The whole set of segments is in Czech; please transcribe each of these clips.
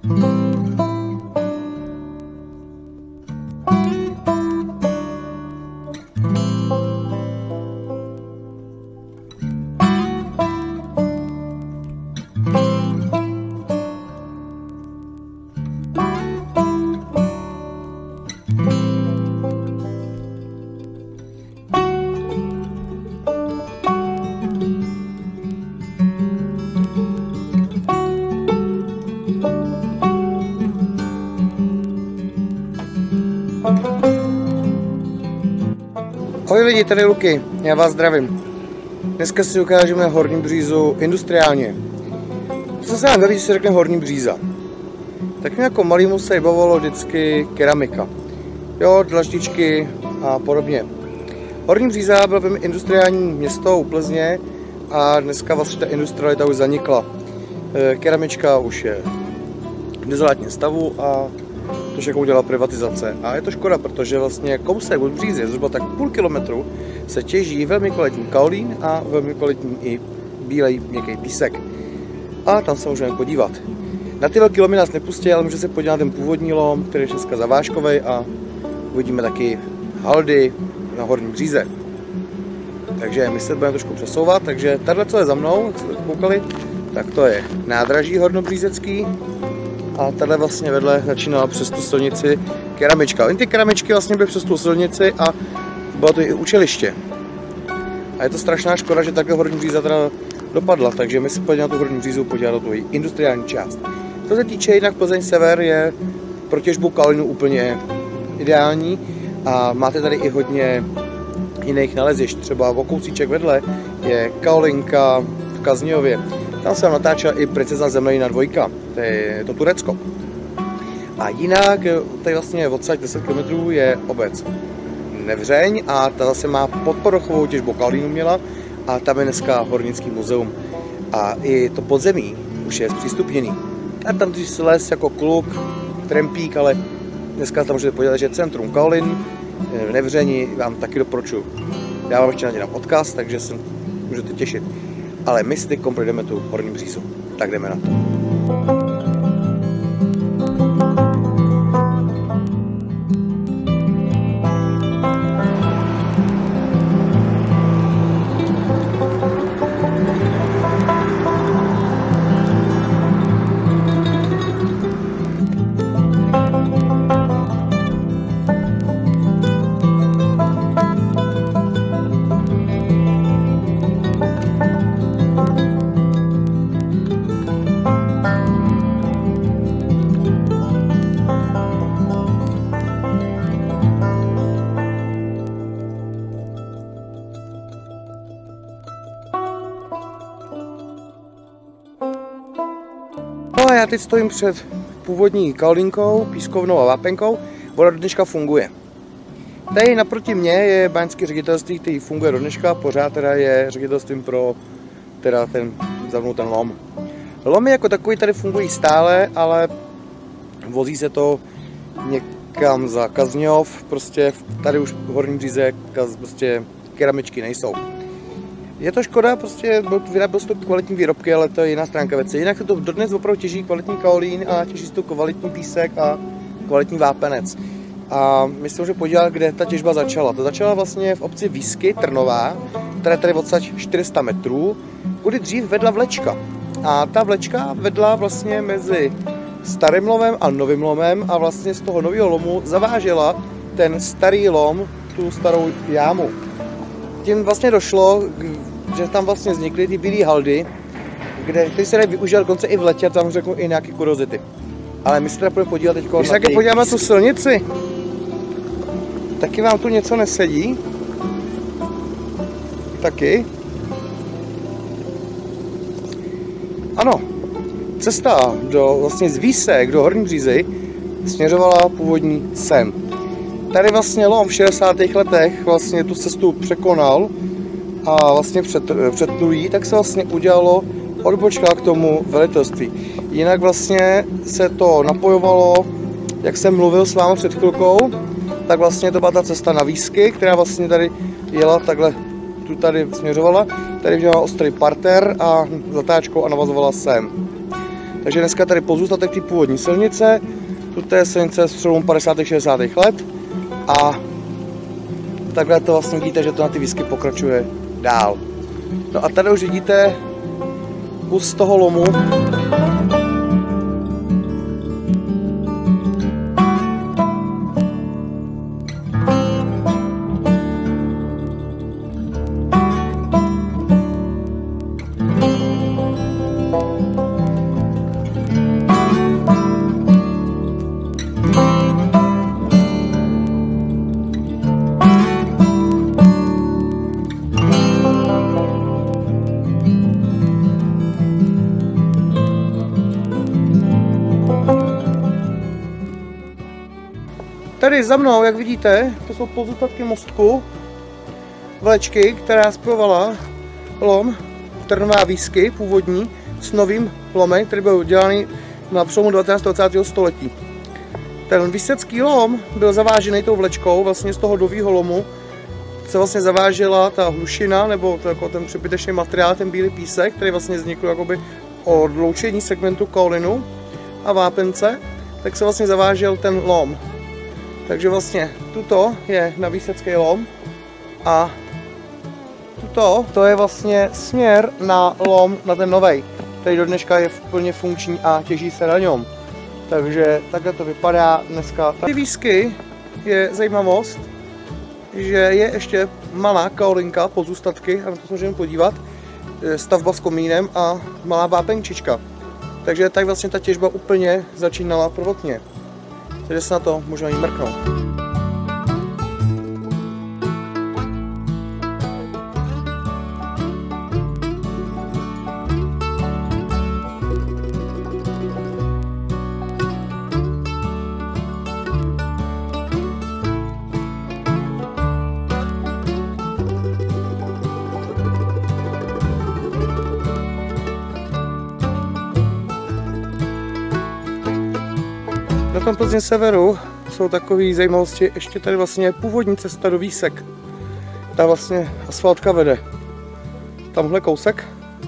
Ahoj lidi, tady Luky, já vás zdravím. Dneska si ukážeme Horní Břízu industriálně. Co se nám baví, když se řekne Horní Bříza? Tak mě jako malýmu se bavilo vždycky keramika. Jo, dlaždičky a podobně. Horní Bříza bylo velmi industriální město u Plzně a dneska vlastně ta industrialita už zanikla. Keramička už je v dezolátním stavu a to všechno udělala privatizace. A je to škoda, protože vlastně kousek od Břízy, zhruba tak půl kilometru, se těží velmi kvalitní kaolín a velmi kvalitní i bílej měkký písek. A tam se můžeme podívat. Na ty velký lomy nás nepustí, ale můžeme se podívat na ten původní lom, který je dneska zavážkovej, a uvidíme taky haldy na Horní Bříze. Takže my se budeme trošku přesouvat, takže tady, co je za mnou, jak jste koukali, tak to je nádraží hornobřízecký. A tady vlastně vedle začínala přes tu silnici keramička. Jen ty keramičky vlastně byly přes tu silnici a bylo to i učiliště. A je to strašná škoda, že takhle Horní Bříza teda dopadla, takže my se pojďme na tu Horní Břízu podívat do tvojí industriální část. Co se týče, jinak Plzeň sever je pro těžbu kaolínu úplně ideální a máte tady i hodně jiných nalezišť. Třeba o kousíček vedle je kaolinka v Kazňově. Tam se natáčela i Princezna Zemlejina 2, to je to Turecko. A jinak, tady vlastně odsaď 10 km je obec Nevřeň a ta zase má podporochovou těžbu kaolínu měla a tam je dneska Hornický muzeum. A i to podzemí už je zpřístupněný. A tam když se les jako kluk, trempík, ale dneska tam můžete podívat, že je centrum kaolin v Nevřeni, vám taky doporučuji. Já vám ještě nadělám odkaz, takže se můžete těšit. Ale my si teď projdeme tu Horní Břízu. Tak jdeme na to. No a já teď stojím před původní kaolínkou, pískovnou a vápenkou. Voda do dneška funguje. Tady naproti mě je báňské ředitelství, který funguje do dneška, pořád teda je ředitelstvím pro teda ten lom. Lomy jako takový tady fungují stále, ale vozí se to někam za Kazňov, prostě tady už v Horní Bříze prostě keramičky nejsou. Je to škoda, prostě vyráběl se to kvalitní výrobky, ale to je jiná stránka věci. Jinak se to dodnes opravdu těží kvalitní kaolín a těží se to kvalitní písek a kvalitní vápenec. A my se můžeme podívat, kde ta těžba začala. To začala vlastně v obci Výsky, Trnová, která je tady odsaď 400 metrů, kudy dřív vedla vlečka. A ta vlečka vedla vlastně mezi starým lomem a novým lomem a vlastně z toho nového lomu zavážela ten starý lom, tu starou jámu. Tím vlastně došlo, že tam vlastně vznikly ty bílé haldy, které se dají využít dokonce i v letě, tam řeknu i nějaké kuriozity. Ale my se teda půjdeme podívat teď na když taky podíváme na tu silnici, taky vám tu něco nesedí. Taky. Ano, cesta vlastně z Výsek do Horní Břízy směřovala původní sem. Tady vlastně lom v 60. letech vlastně tu cestu překonal a vlastně přetnulí, tak se vlastně udělalo odbočka k tomu velitelství. Jinak vlastně se to napojovalo, jak jsem mluvil s vámi před chvilkou, tak vlastně to byla ta cesta na Výsky, která vlastně tady jela takhle, tu tady směřovala, tady měla ostrý parter a zatáčkou a navazovala sem. Takže dneska tady pozůstatek té původní silnice. Tuto je silnice z přelomu 50. a 60. let. A takhle to vlastně vidíte, že to na ty výsky pokračuje dál. No a tady už vidíte kus toho lomu. Tady za mnou, jak vidíte, to jsou pozůstatky mostku vlečky, která spojovala lom Trnové Výsky, původní, s novým lomem, který byl udělaný na přelomu 19. a 20. století. Ten výsecký lom byl zavážený tou vlečkou, vlastně z toho nového lomu se vlastně zavážela ta hlušina, nebo to jako ten přebytečný materiál, ten bílý písek, který vlastně vznikl jakoby od loučení segmentu kaolinu a vápence, tak se vlastně zavážel ten lom. Takže vlastně tuto je na výsecký lom a to je vlastně směr na lom, na ten novej, který do dneška je plně funkční a těží se na něm. Takže takhle to vypadá dneska. Ty výsky je zajímavost, že je ještě malá kaolinka, pozůstatky, a na to se můžeme podívat, stavba s komínem a malá vápenčička. Takže tak vlastně ta těžba úplně začínala prvotně. Takže se na to můžeme jí mrknout. Na tom Plzně severu jsou takové zajímavosti, ještě tady vlastně původní cesta do Výsek. Ta vlastně asfaltka vede. Tamhle kousek.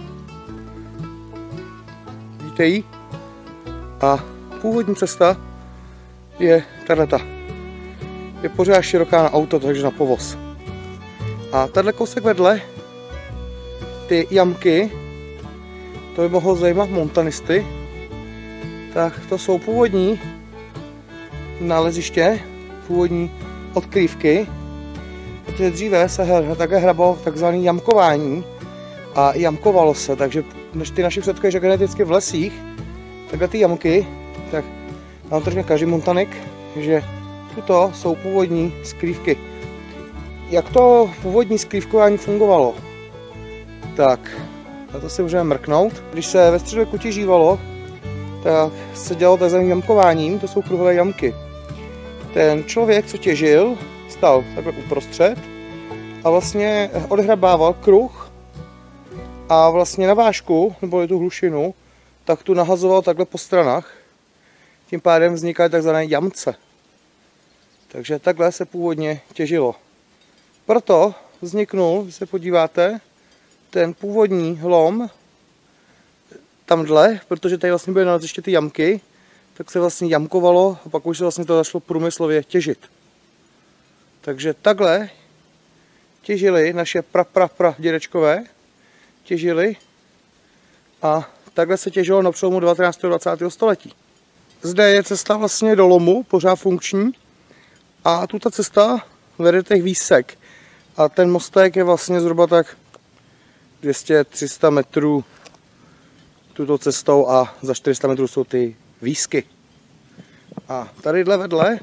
Vidíte ji? A původní cesta je tato. Je pořád široká na auto, takže na povoz. A tahle kousek vedle, ty jamky, to by mohlo zajímat montanisty, tak to jsou původní naleziště, původní odkrývky, protože dříve se také hrabalo takzvané jamkování a jamkovalo se, takže než ty naši předkové geneticky v lesích, takhle ty jamky, tak nám to řekne každý montanik, že tuto jsou původní skrývky. Jak to původní skrývkování fungovalo? Tak, na to si můžeme mrknout. Když se ve středověku těžívalo, tak se dělalo takzvaným jamkováním, to jsou kruhové jamky. Ten člověk, co těžil, stál takhle uprostřed a vlastně odhrabával kruh a vlastně na vážku, nebo tu hlušinu, tak tu nahazoval takhle po stranách. Tím pádem vznikaly takzvané jamce. Takže takhle se původně těžilo. Proto vzniknul, když se podíváte, ten původní lom tamhle, protože tady vlastně byly naleziště ty jamky, tak se vlastně jamkovalo a pak už se vlastně to zašlo průmyslově těžit. Takže takhle těžili naše dědečkové, těžili a takhle se těžilo na přelomu 19. a 20. století. Zde je cesta vlastně do lomu, pořád funkční, a tuto cesta vede těch Výsek. A ten mostek je vlastně zhruba tak 200-300 metrů tuto cestou a za 400 metrů jsou ty Výsky. A tadyhle vedle,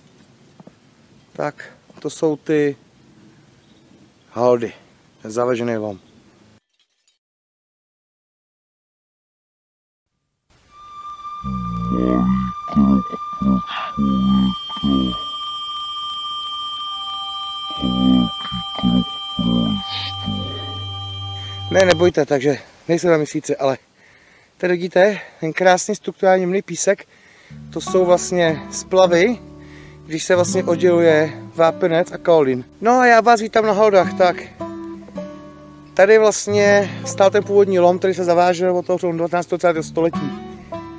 tak to jsou ty haldy, zavežený lom. Ne, nebojte, takže nejsem na měsíci, ale tady vidíte ten krásný strukturální jemný písek. To jsou vlastně splavy, když se vlastně odděluje vápenec a kaolin. No a já vás vítám na haldách, tak tady vlastně stál ten původní lom, který se zavážel od toho 19. století.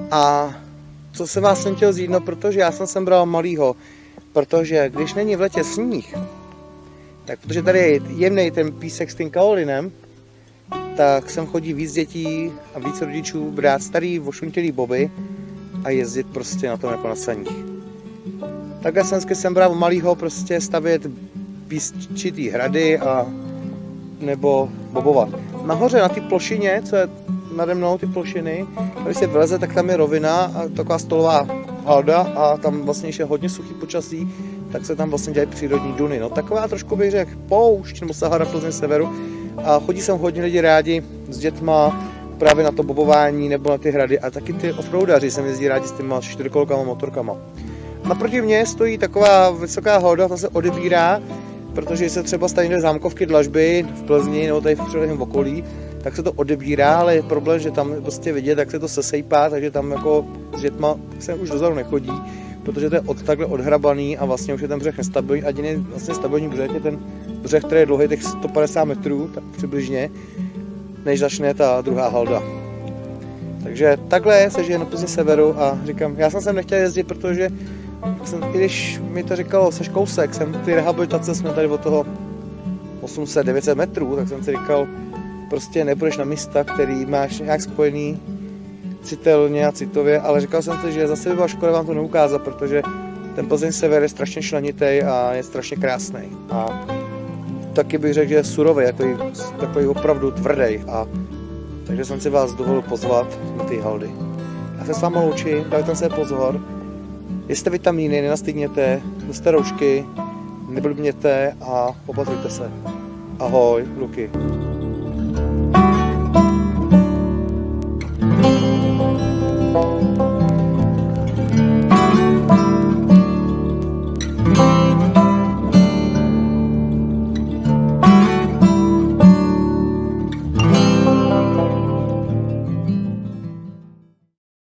A co se vás jsem chtěl říct, no protože já jsem sem bral malýho, protože když není v letě sníh, tak protože tady je jemný ten písek s tím kaolinem, tak sem chodí víc dětí a víc rodičů brát starý ošuntělý boby a jezdit prostě na tom jako na saních. Takhle jsem bral malýho prostě stavět písčitý hrady a nebo bobovat. Nahoře na ty plošině, co je nade mnou, ty plošiny, když se vyleze, tak tam je rovina a taková stolová halda a tam vlastně, když je hodně suchý počasí, tak se tam vlastně dělají přírodní duny. No taková trošku bych řekl poušť nebo Sahara Plzeň severu a chodí sem hodně lidi rádi s dětma právě na to bobování nebo na ty hrady a taky ty offroadaři sem jezdí rádi s těma čtyřkolkama, motorkama. Naproti mně stojí taková vysoká halda, ta se odebírá, protože se třeba staví do zámkovky Dlažby v Plzni nebo tady v přilehlém okolí, tak se to odebírá, ale je problém, že tam prostě vidět, tak se to sesejpá, takže tam jako s dětma se už dozadu nechodí, protože to je takhle odhrabaný a vlastně už je ten břeh nestabilní, a jediný vlastně stabilní břeh je ten břeh, který je dlouhý těch 150 metrů, tak přibližně, než začne ta druhá halda. Takže takhle se žije na Plzni severu a říkám, já jsem sem nechtěl jezdit, protože i když mi to říkalo, seš kousek, ty rehabilitace jsme tady od toho 800-900 metrů, tak jsem si říkal, prostě nebudeš na místa, který máš nějak spojený citelně a citově, ale říkal jsem si, že zase by byla škoda vám to neukázat, protože ten Plzeň sever je strašně členitý a je strašně krásný. A taky bych řekl, že je surový, takový opravdu tvrdý. Takže jsem si vás dovolil pozvat na ty haldy. Já se s vámi loučím, dajte se pozor. Jeste vitamíny, nenastydněte, noste roušky, neblbněte a opatrujte se. Ahoj, Luky.